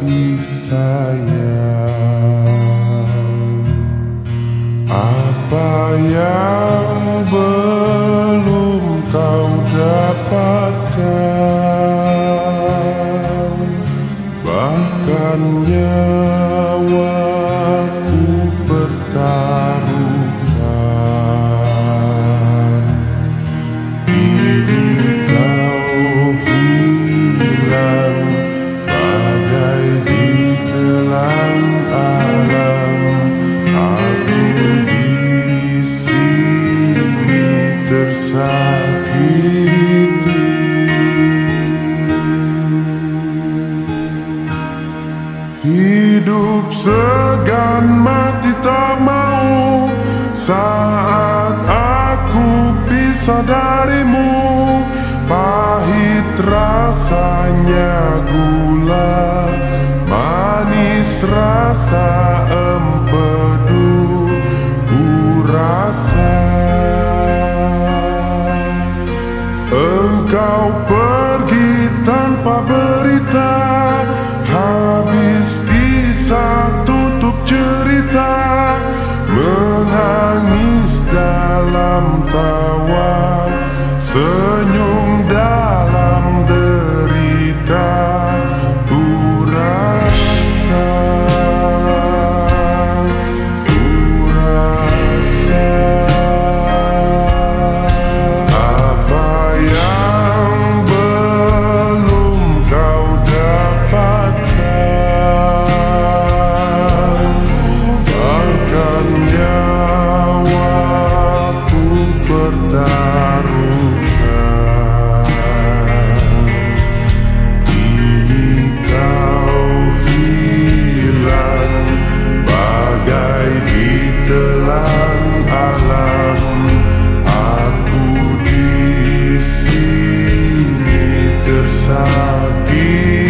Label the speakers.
Speaker 1: kasih sayang. Apa yang belum kau dapatkan, bahkan nyawaku pertaruhkan. Kini kau hilang bagai ditelan alam. Aku di sini tersakiti. Hidup segan mati tak mau saat aku pisah darimu. Pahit rasanya gula, manis rasa empedu. Ku rasa engkau pergi tanpa berita. Habis kisah tutup cerita, menangis dalam tawa, senyum dalam derita. Ku rasa apa yang belum kau dapatkan, bahkan nyawaku pertaruhkan. Kini kau hilang bagai ditelan alam. Aku di sini tersakiti.